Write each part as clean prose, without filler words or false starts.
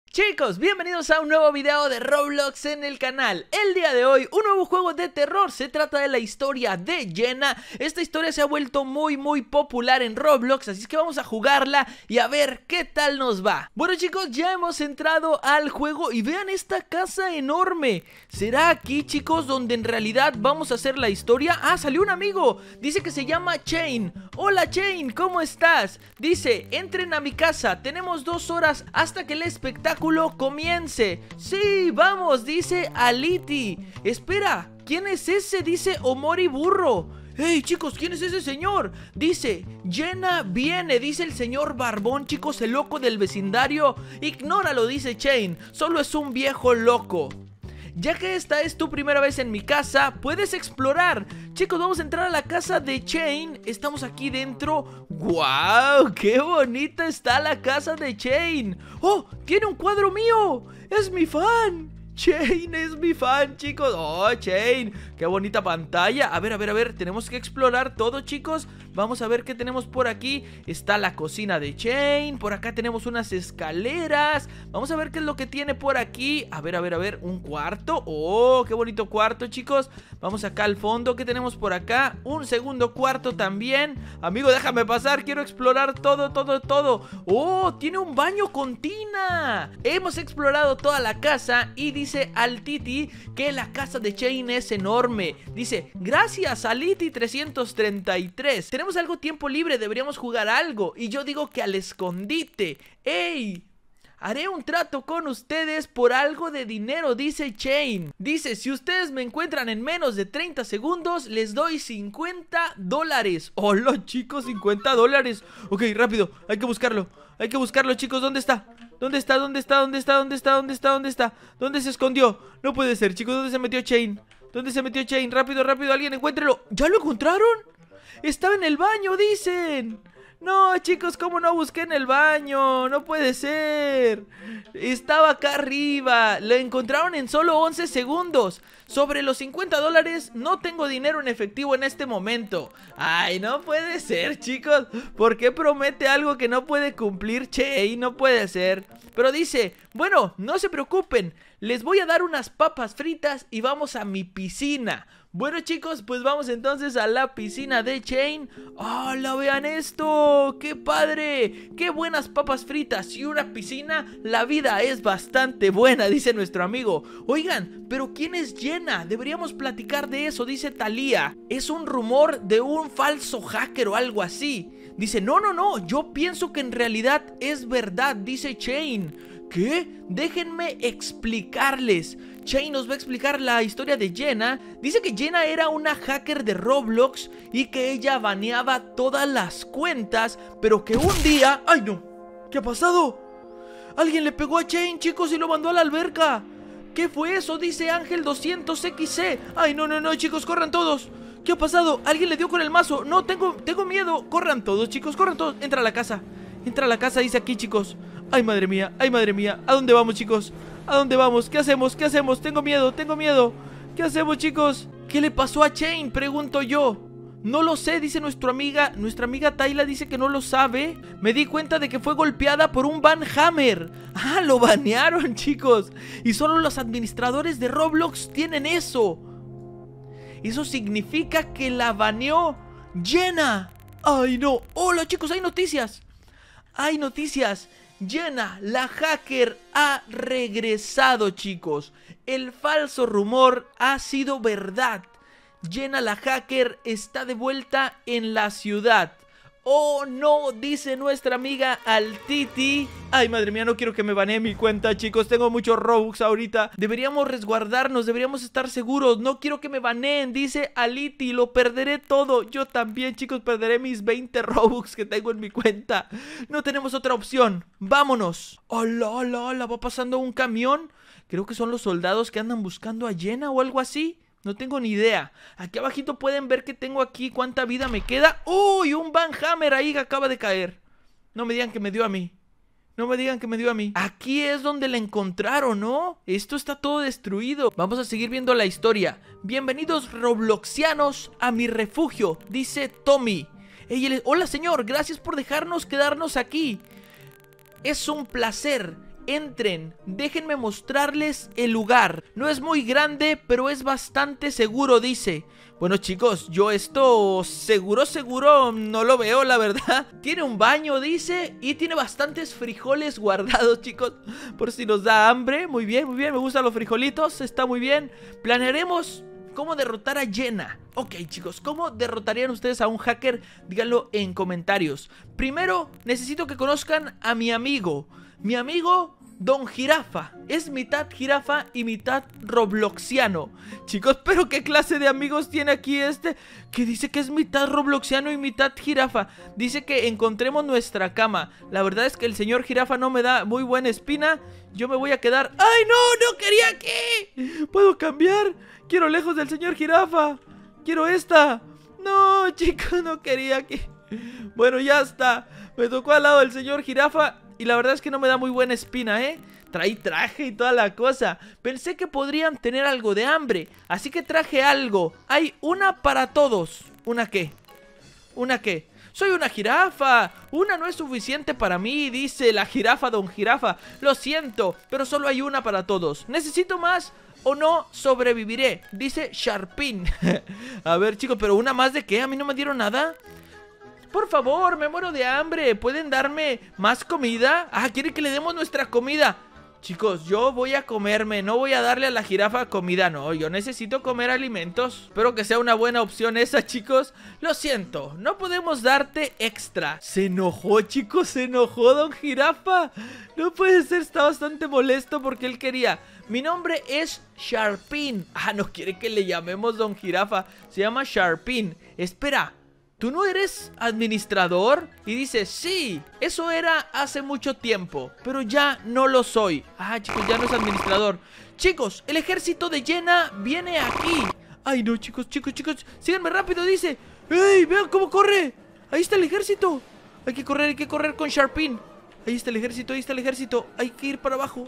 Chicos, bienvenidos a un nuevo video de Roblox en el canal. El día de hoy, un nuevo juego de terror. Se trata de la historia de Jenna. Esta historia se ha vuelto muy popular en Roblox, así es que vamos a jugarla y a ver qué tal nos va. Bueno chicos, ya hemos entrado al juego y vean esta casa enorme. ¿Será aquí, chicos, donde en realidad vamos a hacer la historia? Ah, salió un amigo. Dice que se llama Chain. Hola Chain, ¿cómo estás? Dice, entren a mi casa, tenemos 2 horas hasta que el espectáculo comience. Sí, vamos, dice Aliti. Espera, ¿quién es ese? Dice Omori Burro. ¡Hey, chicos! ¿Quién es ese señor? Dice, Jenna viene, dice el señor Barbón, chicos, el loco del vecindario. Ignóralo, dice Chain, solo es un viejo loco. Ya que esta es tu primera vez en mi casa, puedes explorar. Chicos, vamos a entrar a la casa de Chain. Estamos aquí dentro. ¡Guau! ¡Qué bonita está la casa de Chain! ¡Oh! ¡Tiene un cuadro mío! ¡Es mi fan! Chain es mi fan, chicos. Oh, Chain, qué bonita pantalla. A ver, tenemos que explorar todo, chicos. Vamos a ver qué tenemos por aquí. Está la cocina de Chain. Por acá tenemos unas escaleras. Vamos a ver qué es lo que tiene por aquí. A ver, un cuarto. Oh, qué bonito cuarto, chicos. Vamos acá al fondo, ¿qué tenemos por acá? Un segundo cuarto también. Amigo, déjame pasar, quiero explorar todo. Oh, tiene un baño con tina. Hemos explorado toda la casa y dice al Titi que la casa de Chain es enorme. Dice, gracias Aliti 333. Tenemos algo tiempo libre, deberíamos jugar algo. Y yo digo que al escondite. ¡Ey! Haré un trato con ustedes por algo de dinero, dice Chain. Dice, si ustedes me encuentran en menos de 30 segundos, les doy $50. Hola chicos, $50. Ok, rápido, hay que buscarlo, chicos. ¿Dónde está? ¿Dónde se escondió? No puede ser, chicos. ¿Dónde se metió Chain? Rápido, alguien encuéntrelo. ¿Ya lo encontraron? Estaba en el baño, dicen. No, chicos, ¿cómo no busqué en el baño? No puede ser. Estaba acá arriba. Lo encontraron en solo 11 segundos. Sobre los $50 no tengo dinero en efectivo en este momento. Ay, no puede ser, chicos. ¿Por qué promete algo que no puede cumplir? Che, no puede ser. Pero dice, bueno, no se preocupen, les voy a dar unas papas fritas y vamos a mi piscina. Bueno chicos, pues vamos entonces a la piscina de Chain. ¡Hola, vean esto! ¡Qué padre! ¡Qué buenas papas fritas! Y una piscina, la vida es bastante buena, dice nuestro amigo. Oigan, ¿pero quién es Jenna? Deberíamos platicar de eso, dice Thalía. Es un rumor de un falso hacker o algo así. Dice, no, yo pienso que en realidad es verdad, dice Chain. ¿Qué? Déjenme explicarles. Chain nos va a explicar la historia de Jenna. Dice que Jenna era una hacker de Roblox y que ella baneaba todas las cuentas, pero que un día... ¡Ay, no! ¿Qué ha pasado? Alguien le pegó a Chain, chicos, y lo mandó a la alberca. ¿Qué fue eso? Dice Ángel 200XC. ¡Ay, no, chicos, corran todos! ¿Qué ha pasado? Alguien le dio con el mazo. No, tengo miedo. Corran todos, chicos, corran todos. Entra a la casa, dice aquí, chicos. Ay, madre mía. ¿A dónde vamos, chicos? ¿A dónde vamos? ¿Qué hacemos? Tengo miedo. ¿Qué hacemos, chicos? ¿Qué le pasó a Chain? Pregunto yo. No lo sé, dice nuestra amiga Tayla, dice que no lo sabe. Me di cuenta de que fue golpeada por un banhammer. Ah, lo banearon, chicos. Y solo los administradores de Roblox tienen eso. Eso significa que la baneó Jenna. Ay, no. Hola, chicos, hay noticias. Jenna, la hacker, ha regresado, chicos. El falso rumor ha sido verdad. Jenna, la hacker, está de vuelta en la ciudad. Oh no, dice nuestra amiga Altiti. Ay, madre mía, no quiero que me banee mi cuenta, chicos. Tengo muchos Robux ahorita. Deberíamos resguardarnos, deberíamos estar seguros. No quiero que me baneen, dice Aliti. Lo perderé todo. Yo también, chicos, perderé mis 20 Robux que tengo en mi cuenta. No tenemos otra opción. Vámonos. Hola, va pasando un camión. Creo que son los soldados que andan buscando a Jenna o algo así. No tengo ni idea. Aquí abajito pueden ver que tengo aquí cuánta vida me queda. ¡Uy! Un banhammer ahí que acaba de caer. No me digan que me dio a mí. Aquí es donde la encontraron, ¿no? Esto está todo destruido. Vamos a seguir viendo la historia. Bienvenidos robloxianos a mi refugio, dice Tommy. Hola señor, gracias por dejarnos quedarnos aquí. Es un placer. entren. Déjenme mostrarles el lugar. No es muy grande, pero es bastante seguro, dice. Bueno, chicos, yo esto seguro no lo veo, la verdad. Tiene un baño, dice, y tiene bastantes frijoles guardados, chicos, por si nos da hambre. Muy bien, me gustan los frijolitos, está muy bien. Planearemos cómo derrotar a Jenna. Ok, chicos, ¿cómo derrotarían ustedes a un hacker? Díganlo en comentarios. Primero, necesito que conozcan a mi amigo. Mi amigo Don Jirafa. Es mitad jirafa y mitad robloxiano. Chicos, pero ¿qué clase de amigos tiene aquí este? Que dice que es mitad robloxiano y mitad jirafa. Dice que encontremos nuestra cama. La verdad es que el señor jirafa no me da muy buena espina. Yo me voy a quedar... ¡Ay, no! ¡No quería aquí! ¿Puedo cambiar? Quiero lejos del señor jirafa. Quiero esta. No, chicos, no quería aquí. Bueno, ya está. Me tocó al lado del señor jirafa. Y la verdad es que no me da muy buena espina, ¿eh? Trae traje y toda la cosa. Pensé que podrían tener algo de hambre, así que traje algo. Hay una para todos. ¿Una qué? ¿Una qué? Soy una jirafa. Una no es suficiente para mí, dice la jirafa Don Jirafa. Lo siento, pero solo hay una para todos. ¿Necesito más o no sobreviviré? Dice Sharpin. A ver, chicos, ¿pero una más de qué? ¿A mí no me dieron nada? Por favor, me muero de hambre. ¿Pueden darme más comida? Ah, ¿quieren que le demos nuestra comida? Chicos, yo voy a comerme. No voy a darle a la jirafa comida, no. Yo necesito comer alimentos. Espero que sea una buena opción esa, chicos. Lo siento, no podemos darte extra. Se enojó, chicos, se enojó Don Jirafa. No puede ser, está bastante molesto porque él quería... Mi nombre es Sharpin. Ah, no quiere que le llamemos Don Jirafa. Se llama Sharpin. Espera, ¿tú no eres administrador? Y dice, sí, eso era hace mucho tiempo, pero ya no lo soy. Ah, chicos, ya no es administrador. Chicos, el ejército de Jenna viene aquí. Ay, no, chicos, síganme rápido, dice. ¡Ey, vean cómo corre! Ahí está el ejército. Hay que correr con Sharpin. Ahí está el ejército, Hay que ir para abajo,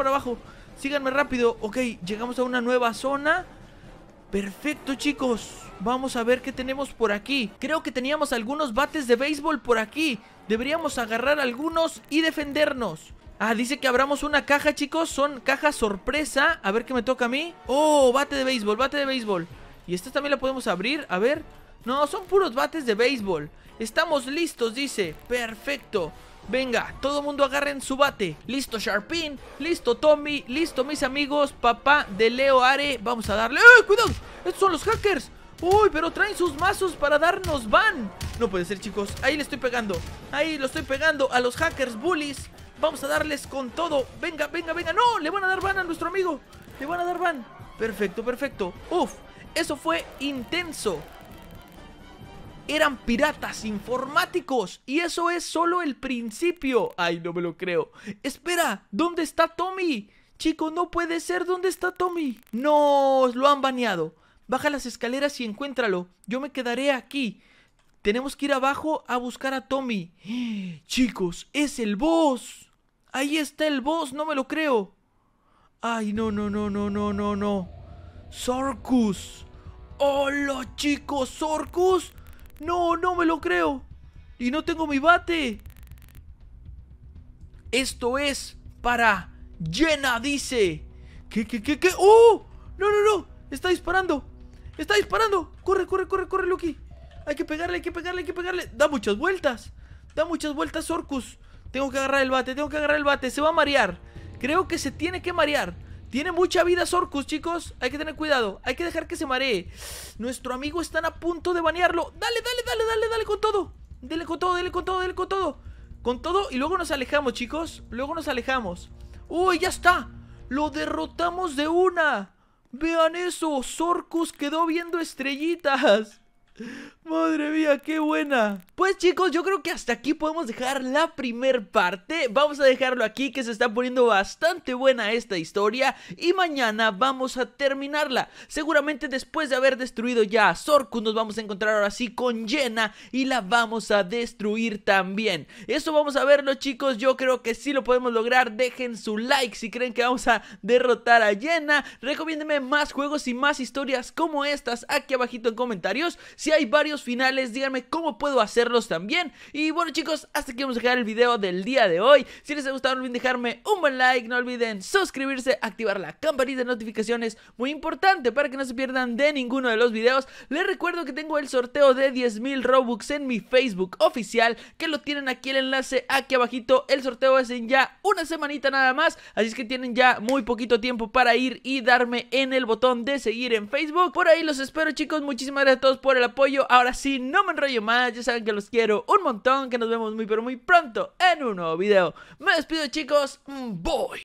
Síganme rápido. Ok, llegamos a una nueva zona. Perfecto, chicos. Vamos a ver qué tenemos por aquí. Creo que teníamos algunos bates de béisbol por aquí. Deberíamos agarrar algunos y defendernos. Ah, dice que abramos una caja, chicos. Son cajas sorpresa. A ver qué me toca a mí. Oh, bate de béisbol. Y esta también la podemos abrir. A ver. No, son puros bates de béisbol. Estamos listos, dice. Perfecto. Venga, todo mundo agarren su bate. Listo Sharpin, listo Tommy, listo mis amigos, papá de Leo Are. Vamos a darle... ¡Eh, cuidado! Estos son los hackers. Uy, pero traen sus mazos para darnos ban. No puede ser, chicos, ahí le estoy pegando. Ahí lo estoy pegando a los hackers bullies. Vamos a darles con todo. Venga, no, le van a dar ban a nuestro amigo. Le van a dar ban. Perfecto. Uf, eso fue intenso. Eran piratas informáticos. Y eso es solo el principio. Ay, no me lo creo. Espera, ¿dónde está Tommy? Chicos, no puede ser. ¿Dónde está Tommy? No, lo han baneado. Baja las escaleras y encuéntralo. Yo me quedaré aquí. Tenemos que ir abajo a buscar a Tommy. Chicos, es el boss. Ahí está el boss, no me lo creo. Ay, no. Sorcus. Hola, chicos, Sorcus. No me lo creo. Y no tengo mi bate. Esto es para Jenna, dice. ¿Qué? ¡Oh! No. Está disparando. Corre, Loki. Hay que pegarle. Da muchas vueltas, Sorcus. Tengo que agarrar el bate. Se va a marear. Creo que se tiene que marear. Tiene mucha vida Sorcus, chicos. Hay que tener cuidado. Hay que dejar que se maree. Nuestro amigo están a punto de banearlo. Dale con todo. Dele con todo. Con todo y luego nos alejamos, chicos. Uy, ya está. Lo derrotamos de una. Vean eso. Sorcus quedó viendo estrellitas. Madre mía, qué buena. Pues chicos, yo creo que hasta aquí podemos dejar la primer parte. Vamos a dejarlo aquí, que se está poniendo bastante buena esta historia. Y mañana vamos a terminarla. Seguramente después de haber destruido ya a Sorcus, nos vamos a encontrar ahora sí con Jenna y la vamos a destruir también. Eso vamos a verlo, chicos. Yo creo que sí lo podemos lograr. Dejen su like si creen que vamos a derrotar a Jenna. Recomiéndenme más juegos y más historias como estas aquí abajito en comentarios. Si Si hay varios finales, díganme cómo puedo hacerlos también. Y bueno chicos, hasta aquí vamos a dejar el video del día de hoy. Si les ha gustado no olviden dejarme un buen like, no olviden suscribirse, activar la campanita de notificaciones, muy importante para que no se pierdan de ninguno de los videos. Les recuerdo que tengo el sorteo de 10,000 Robux en mi Facebook oficial, que lo tienen aquí el enlace aquí abajito. El sorteo es en ya una semanita nada más, así es que tienen ya muy poquito tiempo para ir y darme en el botón de seguir en Facebook. Por ahí los espero chicos, muchísimas gracias a todos por el apoyo. Ahora sí, no me enrollo más, ya saben que los quiero un montón, que nos vemos muy pero muy pronto en un nuevo video. Me despido chicos, voy.